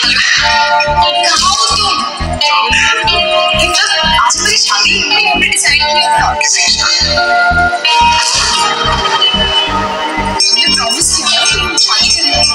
कहाँ हो तुम? आज मेरी शादी हमने डिसाइड किया था। हमने प्रॉमिस किया था कि हम शादी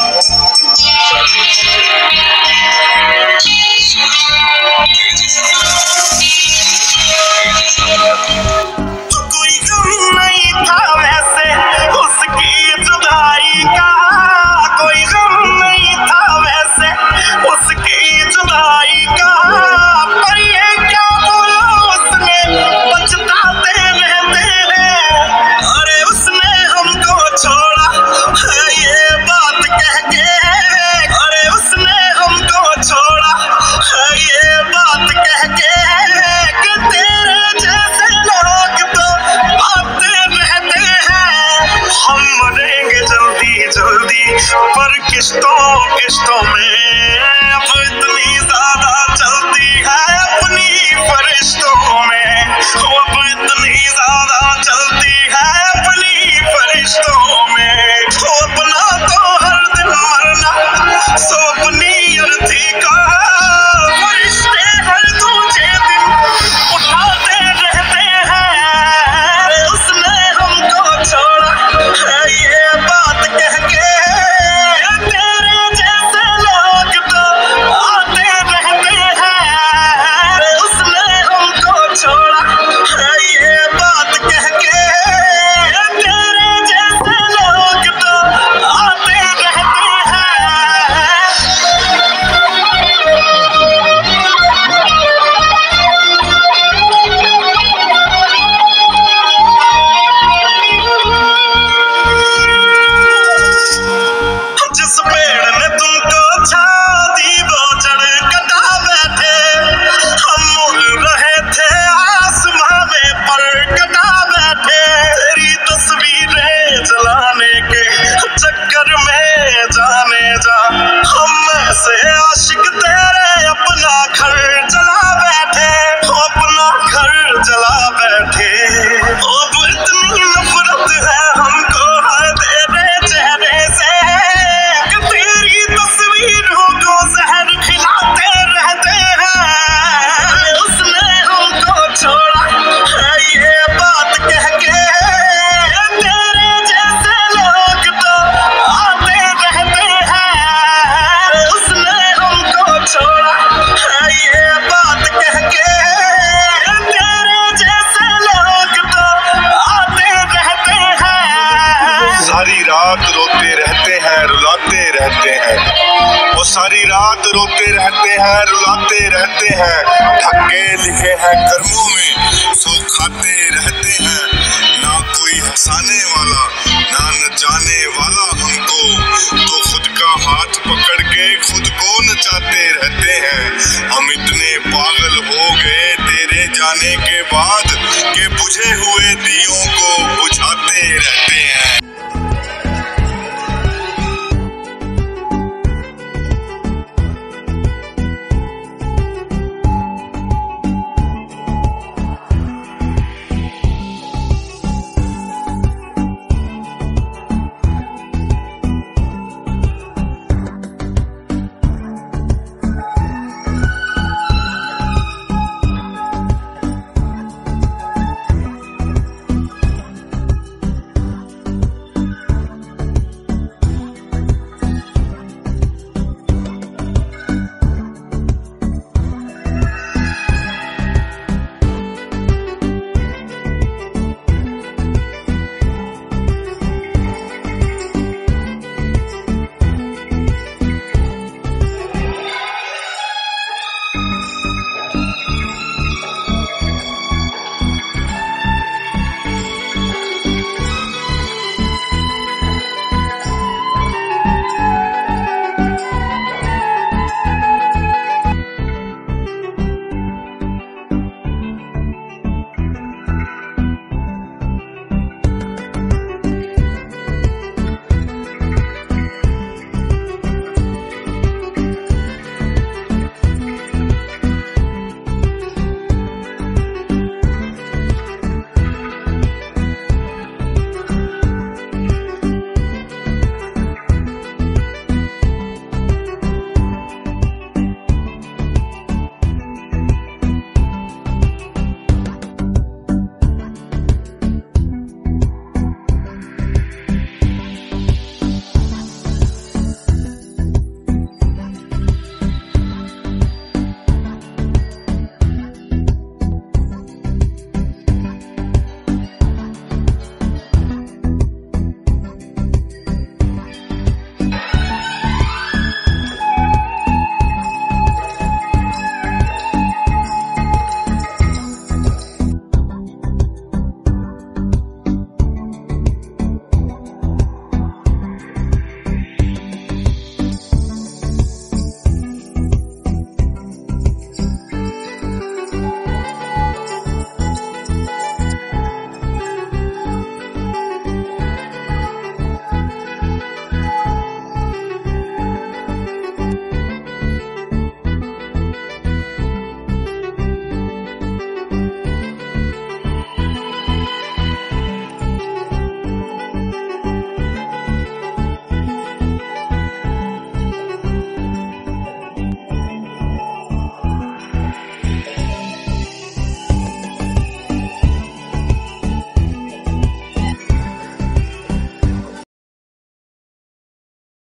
कोई गम नहीं था वैसे उसकी जुदाई का, कोई गम नहीं था वैसे उसकी जुदाई का, पर ये क्या बोला उसने पछताते रहते हैं। अरे उसने हमको छोड़ा है ये बात कह के, अरे उसने हमको छोड़ा है ये बात कह के, कि तेरे जैसे लोग तो आते रहते हैं। हम मरेंगे जल्दी जल्दी पर किस्तों किस्तों में, अब इतनी ज्यादा चलती है अपनी फरिश्तों में, अब इतनी ज्यादा चलती है अपनी फरिश्तों में। अपना तो हर दिन मरना सो अपनी अर्थी का, फरिश्ते हर दूसरे दिन उठाते रहते हैं। उसने हमको छोड़ा है ये बात कह के, तेरे जैसे लोग तो आते रहते हैं। उसने हमको छोड़ा है ये बात कह के, तेरे जैसे लोग तो आते रहते हैं। जिस पेड़ ने तुमको छा दी वो जड़ कटा बैठे, हम उड़ रहे थे आसमां में पर कटा बैठे। तेरी तस्वीरें जलाने के चक्कर में जाने जा, हम ऐसे आशिक तेरे अपना घर जला बैठे, अपना घर जला बैठे। अब इतनी नफरत है हमको है तेरे चेहरे से, कि तेरी तस्वीरों को जहर खिलाते रहते हैं। उसने हमको छोड़ा है ये बात कह के, तेरे जैसे लोग तो आते रहते हैं। उसने हमको छोड़ा है ये बात कह के, तेरे जैसे लोग तो आते रहते हैं। सारी रात रोते रहते हैं रुलाते रहते हैं, वो सारी रात रोते रहते हैं रुलाते रहते हैं। धक्के लिखे हैं कर्मों में सो खाते रहते हैं, ना कोई हंसाने वाला ना नचाने वाला हमको, तो खुद का हाथ पकड़ के खुद को नचाते रहते हैं। हम इतने पागल हो गए तेरे जाने के बाद कि बुझे हुए दियों को बुझाते रहते हैं।